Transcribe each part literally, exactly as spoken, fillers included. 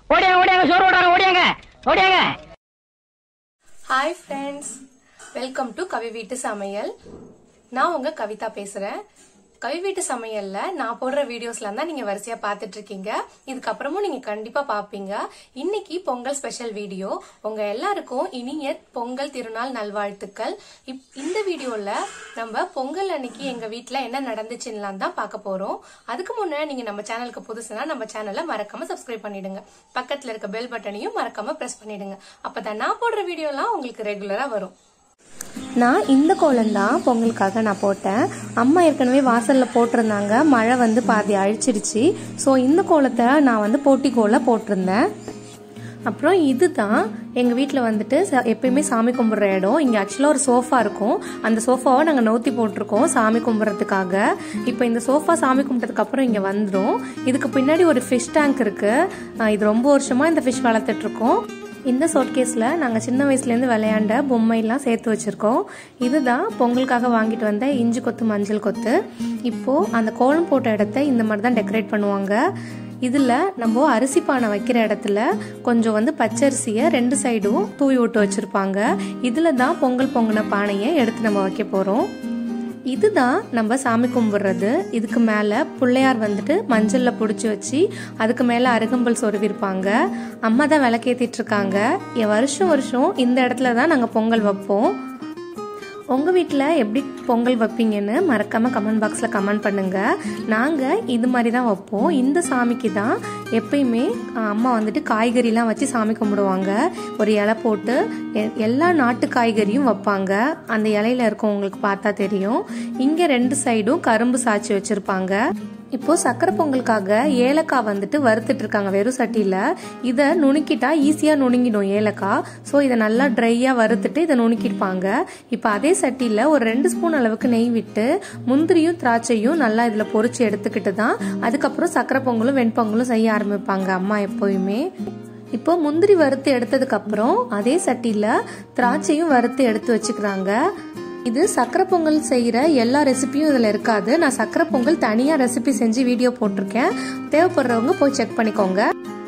ஓடியாங்க ஓடியாங்க சோறு ஓடாங்க ஓடியாங்க ஓடியாங்க. Hi friends, welcome to Kavi வீட்டு சமையல். நான் உங்க கவிதா பேசுறேன். கவி வீட்டு சமையல்ல நான் போடுற வீடியோஸ்ல தான் நீங்க வரிசையா பாத்துட்டு இருக்கீங்க. இதுக்கப்புறமும் நீங்க கண்டிப்பா பாப்பீங்க. இன்னைக்கு பொங்கல் ஸ்பெஷல் வீடியோ. உங்க எல்லாருக்கும் இனிய பொங்கல் திருநாள் நல்வாழ்த்துக்கள். இந்த வீடியோல நம்ம பொங்கல் அன்னைக்கு எங்க வீட்டுல என்ன நடந்துச்சுன்னு தான் பார்க்க போறோம். அதுக்கு முன்னாடி நீங்க நம்ம சேனலுக்கு புதுசுனா நம்ம சேனலை மறக்காம சப்ஸ்கிரைப் பண்ணிடுங்க. பக்கத்துல இருக்க பெல் பட்டனையும் மறக்காம பிரஸ் பண்ணிடுங்க. அப்பதான் நான் போடுற வீடியோ எல்லாம் உங்களுக்கு ரெகுலரா வரும். நான் இந்த கோலம் தான் பொங்கலுக்காக நான் போட்டேன். அம்மா ஏற்கனவே வாசலில் போட்டிருந்தாங்க. மழை வந்து பாதி அழிச்சிடுச்சு. ஸோ இந்த கோலத்தை நான் வந்து போட்டி கோலம் போட்டிருந்தேன். அப்புறம் இதுதான் எங்கள் வீட்டில் வந்துட்டு எப்பயுமே சாமி கும்பிட்ற இடம். இங்கே ஆக்சுவலாக ஒரு சோஃபா இருக்கும். அந்த சோஃபாவை நாங்கள் நோத்தி போட்டிருக்கோம் சாமி கும்பிட்றதுக்காக. இப்போ இந்த சோஃபா சாமி கும்பிட்டதுக்கப்புறம் இங்கே வந்துடும். இதுக்கு பின்னாடி ஒரு ஃபிஷ் டேங்க் இருக்குது. இது ரொம்ப வருஷமாக இந்த ஃபிஷ் வளர்த்துட்ருக்கோம். இந்த சோட்கேஸில் நாங்கள் சின்ன வயசுலேருந்து விளையாண்ட பொம்மையெல்லாம் சேர்த்து வச்சுருக்கோம். இதுதான் பொங்கலுக்காக வாங்கிட்டு வந்த இஞ்சி கொத்து மஞ்சள் கொத்து. இப்போது அந்த கோலம் போட்ட இடத்த இந்த மாதிரி தான் டெக்கரேட் பண்ணுவாங்க. இதில் நம்ம அரிசி பானை வைக்கிற இடத்துல கொஞ்சம் வந்து பச்சரிசியை ரெண்டு சைடும் தூவி விட்டு வச்சுருப்பாங்க. இதில் தான் பொங்கல் பொங்கின பானையை எடுத்து நம்ம வைக்க போகிறோம். இதுதான் நம்ம சாமி கும்பிட்றது. இதுக்கு மேலே பிள்ளையார் வந்துட்டு மஞ்சளில் பிடிச்சி வச்சு அதுக்கு மேலே அருகம்புல் சொருவிருப்பாங்க. அம்மா தான் விளக்கேற்றிட்டு இருக்காங்க. வருஷம் வருஷம் இந்த இடத்துல தான் நாங்கள் பொங்கல் வைப்போம். உங்கள் வீட்டில் எப்படி பொங்கல் வைப்பீங்கன்னு மறக்காமல் கமெண்ட் பாக்ஸில் கமெண்ட் பண்ணுங்கள். நாங்கள் இது மாதிரி தான் வைப்போம். இந்த சாமிக்கு தான் எப்பயுமே அம்மா வந்துட்டு காய்கறிலாம் வச்சு சாமி கும்பிடுவாங்க. ஒரு இலை போட்டு எல்லா நாட்டு காய்கறியும் வைப்பாங்க. அந்த இலையில இருக்கும் உங்களுக்கு பார்த்தா தெரியும். இங்கே ரெண்டு சைடும் கரும்பு சாய்ச்சி வச்சுருப்பாங்க. இப்போ சக்கரை பொங்கலுக்காக ஏலக்காய் வந்துட்டு வறுத்துட்டு இருக்காங்க வெறும் சட்டியில. இதை நுணுக்கிட்டா ஈஸியா நுணுங்கிடும் ஏலக்காய். ஸோ இதை நல்லா ட்ரையா வறுத்துட்டு இதை நுணுக்கிருப்பாங்க. இப்போ அதே சட்டியில ஒரு ரெண்டு ஸ்பூன் அளவுக்கு நெய் விட்டு முந்திரியும் திராட்சையும் நல்லா இதுல பொரிச்சு எடுத்துக்கிட்டு தான் அதுக்கப்புறம் சக்கரை பொங்கலும் வெண்பொங்கலும் செய்ய ஆரம்பிப்பாங்க அம்மா எப்போயுமே. இப்போ முந்திரி வறுத்து எடுத்ததுக்கு அப்புறம் அதே சட்டியில திராட்சையும் வறுத்து எடுத்து வச்சுக்கிறாங்க. இது சக்கரை பொங்கல் செய்கிற எல்லா ரெசிபியும் இதில் இருக்காது. நான் சக்கரை பொங்கல் தனியாக ரெசிபி செஞ்சு வீடியோ போட்டிருக்கேன். தேவைப்படுறவங்க போய் செக் பண்ணிக்கோங்க.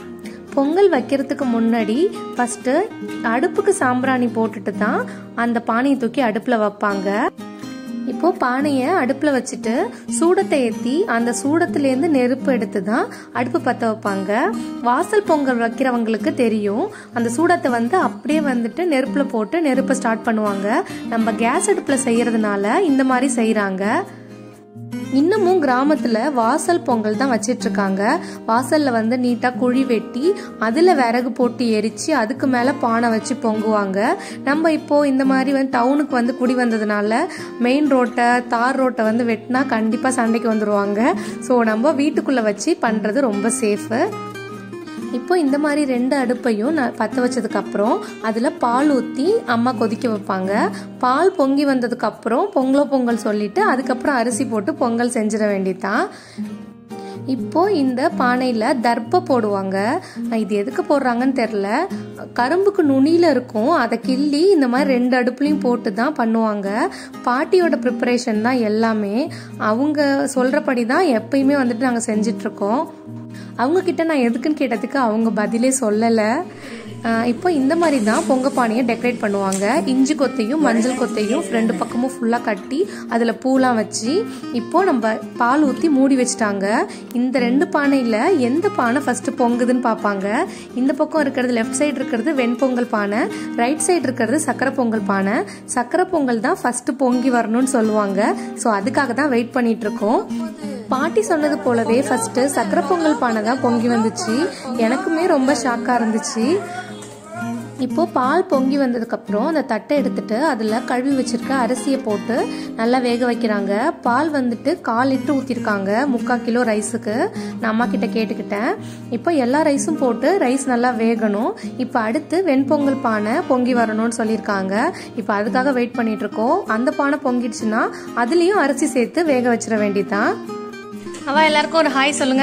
பொங்கல் வைக்கிறதுக்கு முன்னாடி ஃபர்ஸ்ட் அடுப்புக்கு சாம்பிராணி போட்டுட்டு தான் அந்த பானையை தூக்கி அடுப்பில் வைப்பாங்க. இப்போ பானையை அடுப்பில் வச்சுட்டு சூடத்தை ஏற்றி அந்த சூடத்துலேருந்து நெருப்பு எடுத்து தான் அடுப்பு பற்ற வைப்பாங்க. வாசல் பொங்கல் வைக்கிறவங்களுக்கு தெரியும். அந்த சூடத்தை வந்து அப்படியே வந்துட்டு நெருப்பில் போட்டு நெருப்பை ஸ்டார்ட் பண்ணுவாங்க. நம்ம கேஸ் அடுப்பில் செய்யறதுனால இந்த மாதிரி செய்கிறாங்க. இன்னமும் கிராமத்துல வாசல் பொங்கல் தான் வச்சிட்டு இருக்காங்க. வாசல்ல வந்து நீட்டா குழி வெட்டி அதுல விறகு போட்டு எரிச்சு அதுக்கு மேல பானை வச்சு பொங்குவாங்க. நம்ம இப்போ இந்த மாதிரி வந்து டவுனுக்கு வந்து குடி வந்ததுனால மெயின் ரோட்டை தார் ரோட்டை வந்து வெட்டினா கண்டிப்பா சண்டைக்கு வந்துருவாங்க. ஸோ நம்ம வீட்டுக்குள்ள வச்சு பண்றது ரொம்ப சேஃபு. இப்போ இந்த மாதிரி ரெண்டு அடுப்பையும் நான் பற்ற வச்சதுக்கு அப்புறம் அதில் பால் ஊற்றி அம்மா கொதிக்க வைப்பாங்க. பால் பொங்கி வந்ததுக்கு அப்புறம் பொங்கலோ பொங்கல் சொல்லிட்டு அதுக்கப்புறம் அரிசி போட்டு பொங்கல் செஞ்சிட வேண்டியதான். இப்போ இந்த பானையில தர்ப்பை போடுவாங்க. இது எதுக்கு போடுறாங்கன்னு தெரியல. கரும்புக்கு நுனியில இருக்கும். அதை கிள்ளி இந்த மாதிரி ரெண்டு அடுப்புலையும் போட்டு தான் பண்ணுவாங்க. பாட்டியோட ப்ரிப்பரேஷன் தான் எல்லாமே. அவங்க சொல்றபடி தான் எப்பயுமே வந்துட்டு நாங்கள் செஞ்சிட்டு இருக்கோம். அவங்க கிட்ட நான் எதுக்குன்னு கேட்டதுக்கு அவங்க பதிலே சொல்லலை. இப்போ இந்த மாதிரி தான் பொங்க பானையை டெக்கரேட் பண்ணுவாங்க. இஞ்சி கொத்தையும் மஞ்சள் கொத்தையும் ரெண்டு பக்கமும் ஃபுல்லாக கட்டி அதில் பூலாம் வச்சு இப்போ நம்ம பால் ஊற்றி மூடி வச்சுட்டாங்க. இந்த ரெண்டு பானையில் எந்த பானை ஃபர்ஸ்ட் பொங்குதுன்னு பார்ப்பாங்க. இந்த பக்கம் இருக்கிறது லெஃப்ட் சைடு இருக்கிறது வெண்பொங்கல் பானை, ரைட் சைடு இருக்கிறது சக்கரை பொங்கல் பானை. சக்கரை பொங்கல் தான் ஃபர்ஸ்ட் பொங்கி வரணும்னு சொல்லுவாங்க. ஸோ அதுக்காக தான் வெயிட் பண்ணிட்டு இருக்கோம். பாட்டி சொன்னது போலவே ஃபர்ஸ்ட் சக்கரை பொங்கல் பானை தான் பொங்கி வந்துச்சு. எனக்குமே ரொம்ப ஷாக்கா இருந்துச்சு. இப்போ பால் பொங்கி வந்ததுக்கு அப்புறம் அந்த தட்டை எடுத்துட்டு அதுல கழுவி வச்சிருக்க அரிசியை போட்டு நல்லா வேக வைக்கிறாங்க. பால் வந்துட்டு கால் லிட்டர் ஊத்திருக்காங்க முக்கால் கிலோ ரைஸுக்கு. நான் அம்மா கிட்ட கேட்டுக்கிட்டேன். இப்போ எல்லா ரைஸும் போட்டு ரைஸ் நல்லா வேகணும். இப்போ அடுத்து வெண்பொங்கல் பானை பொங்கி வரணும்னு சொல்லியிருக்காங்க. இப்போ அதுக்காக வெயிட் பண்ணிட்டு இருக்கோம். அந்த பானை பொங்கிடுச்சுன்னா அதுலயும் அரிசி சேர்த்து வேக வச்சிட வேண்டியதான். அவ எல்லாருக்கும் ஒரு ஹாய் சொல்லுங்க.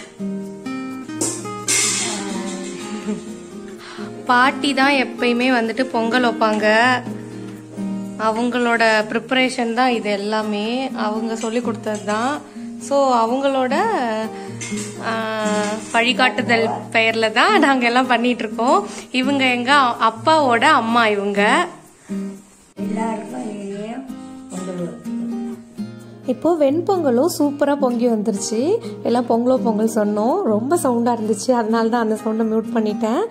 பாட்டி தான் எப்பயுமே வந்துட்டு பொங்கல் வைப்பாங்க. அவங்களோட ப்ரிப்பரேஷன் தான் இது எல்லாமே. அவங்க சொல்லி கொடுத்தது தான். ஸோ அவங்களோட வழிகாட்டுதல் பெயர்ல தான் நாங்க எல்லாம் பண்ணிட்டு இருக்கோம். இவங்க எங்க அப்பாவோட அம்மா. இவங்க இப்போ வெண்பொங்கலும் சூப்பரா பொங்கி வந்துருச்சு. எல்லாம் பொங்கலோ பொங்கல் சொன்னோம். ரொம்ப சவுண்டா இருந்துச்சு, அதனால தான் அந்த சவுண்டை மியூட் பண்ணிட்டேன்.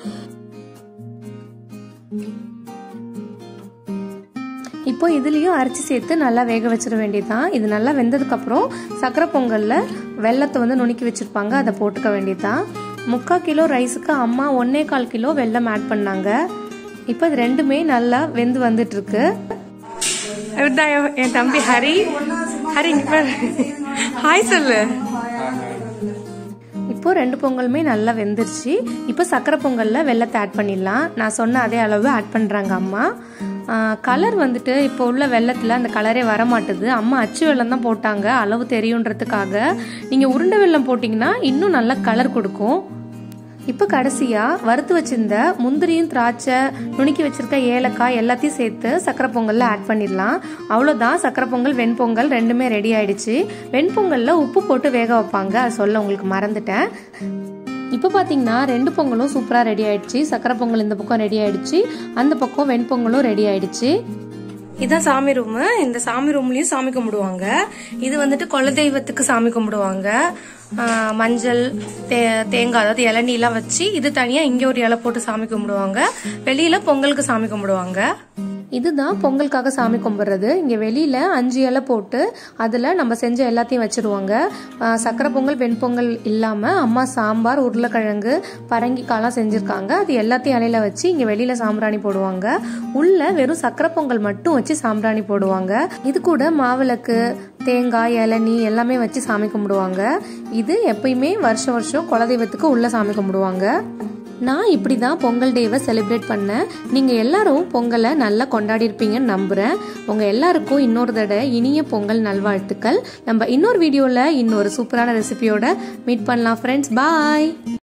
இப்போ இதுலயும் அரிசி சேர்த்து நல்லா வேக வச்சிட வேண்டியதுதான். இது நல்லா வெந்ததுக்கு அப்புறம் சக்கரை பொங்கல்ல வெள்ளத்தை வந்து நுணுக்கி வச்சிருப்பாங்க, அதை போட்டுக்க வேண்டியதுதான். முக்கால் கிலோ ரைஸுக்கு அம்மா ஒன்னே கால் கிலோ வெல்லம் ஆட் பண்ணாங்க. இப்போ இது ரெண்டுமே நல்லா வெந்து வந்துட்டு இருக்கு. என் தம்பி ஹரி ஹரி ஹாய் சொல்லு. இப்போ ரெண்டு பொங்கலுமே நல்லா வெந்துருச்சு. இப்போ சக்கரை பொங்கல்ல வெள்ளத்தை ஆட் பண்ணிடலாம். நான் சொன்ன அதே அளவு ஆட் பண்றாங்க அம்மா. கலர் வந்துட்டு இப்போ உள்ள வெள்ளத்தில் அந்த கலரே வர மாட்டுது. அம்மா அச்சு வெல்லம் தான் போட்டாங்க, அளவு தெரியுன்றதுக்காக. நீங்கள் உருண்டை வெல்லம் போட்டிங்கன்னா இன்னும் நல்லா கலர் கொடுக்கும். இப்போ கடைசியாக வறுத்து வச்சிருந்த முந்திரியும் திராட்சை நுணுக்கி வச்சிருக்க ஏலக்காய் எல்லாத்தையும் சேர்த்து சக்கரை பொங்கலில் ஆட் பண்ணிடலாம். அவ்வளோதான், சக்கரை பொங்கல் வெண்பொங்கல் ரெண்டுமே ரெடி ஆயிடுச்சு. வெண்பொங்கலில் உப்பு போட்டு வேக வைப்பாங்க, அது சொல்ல உங்களுக்கு மறந்துட்டேன். இப்போ பார்த்தீங்கன்னா ரெண்டு பொங்கலும் சூப்பராக ரெடி ஆயிடுச்சு. சக்கரை பொங்கல் இந்த பக்கம் ரெடி ஆயிடுச்சு, அந்த பக்கம் வெண்பொங்கலும் ரெடி ஆயிடுச்சு. இதான் சாமி ரூம். இந்த சாமி ரூம்லயும் சாமி கும்பிடுவாங்க. இது வந்துட்டு குலதெய்வத்துக்கு சாமி கும்பிடுவாங்க. மஞ்சள் தே தேங்காய் அதாவது இளநீலாம் வச்சு இது தனியா இங்க ஒரு இலை போட்டு சாமி கும்பிடுவாங்க. வெளியில பொங்கலுக்கு சாமி கும்பிடுவாங்க. இதுதான் பொங்கலுக்காக சாமி கும்பிடுறது. இங்கே வெளியில் அஞ்சு இலை போட்டு அதில் நம்ம செஞ்ச எல்லாத்தையும் வச்சுருவாங்க. சக்கரை பொங்கல் வெண்பொங்கல் இல்லாமல் அம்மா சாம்பார் உருளைக்கிழங்கு பரங்கிக்காலாம் செஞ்சுருக்காங்க. அது எல்லாத்தையும் இலையில வச்சு இங்கே வெளியில் சாம்பிராணி போடுவாங்க. உள்ள வெறும் சக்கரை பொங்கல் மட்டும் வச்சு சாம்பிராணி போடுவாங்க. இது கூட மாவிளக்கு தேங்காய் இளநீ எல்லாமே வச்சு சாமி கும்பிடுவாங்க. இது எப்பயுமே வருஷம் வருஷம் குலதெய்வத்துக்கு உள்ள சாமி கும்பிடுவாங்க. நான் இப்படி தான் பொங்கல் டேவை செலிப்ரேட் பண்ணேன். நீங்கள் எல்லாரும் பொங்கலை நல்லா கொண்டாடி இருப்பீங்கன்னு நம்புகிறேன். உங்கள் எல்லாருக்கும் இன்னொரு தடவை இனிய பொங்கல் நல்வாழ்த்துக்கள். நம்ம இன்னொரு வீடியோவில் இன்னொரு சூப்பரான ரெசிபியோட மீட் பண்ணலாம் ஃப்ரெண்ட்ஸ். பாய்.